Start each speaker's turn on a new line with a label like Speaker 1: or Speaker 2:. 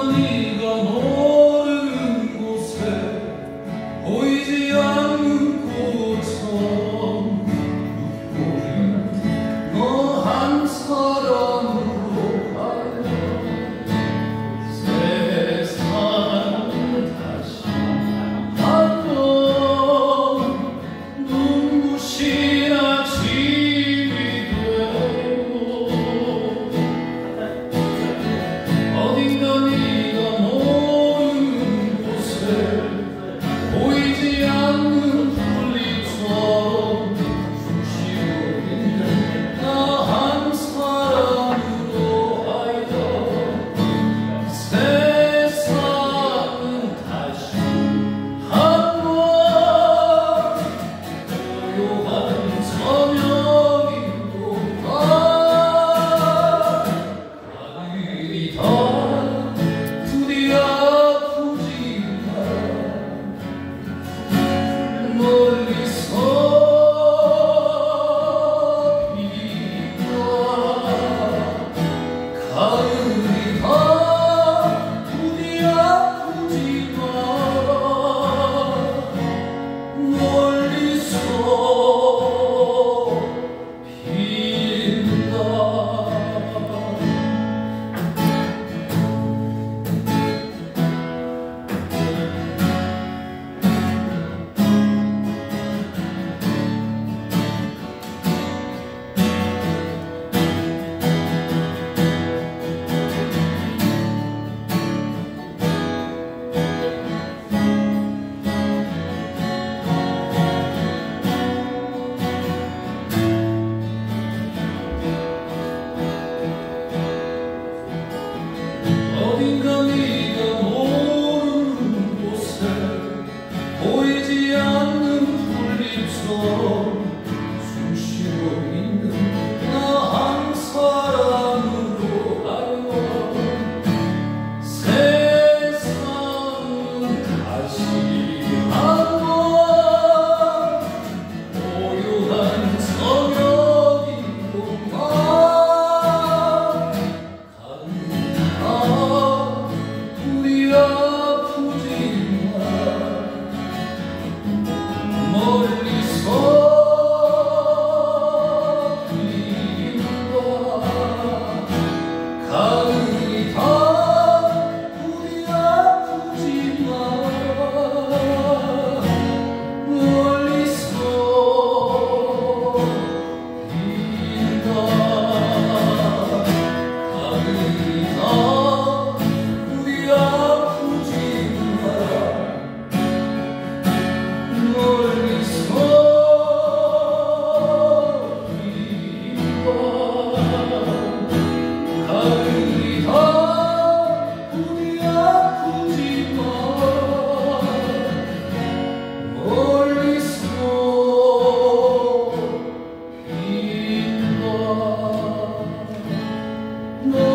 Speaker 1: 네가 모르는 곳에 보이지 않는 꽃처럼 눕고 너 한 사람으로 가려 세상은 다시 한번 눈부신 아침이 되고 어딘가 네가 모르는 곳에 보이지 않는 풀잎처럼 숨쉬고 있는 나 한 사람으로 하여 세상은 다시 한번 고요한 저녁이고 하늘이 더 부디 아프지만 멀리서 가을이 다 부디 아프지만 멀리서 빈다. 어딘가 네가 모르는 곳에 보이지 않는 풀잎처럼 숨쉬고 있는 나 한 사람으로 하여 세상은 다시 한번 고요한 저녁이고 우리 아프지만 멀리서 빈다. 가을이 다 우리 아프지만 멀리서 빈다. 가을이 다 우리 아프지만 멀리서 빈다. 가을이 다 우리 아프지만 멀리서 빈다.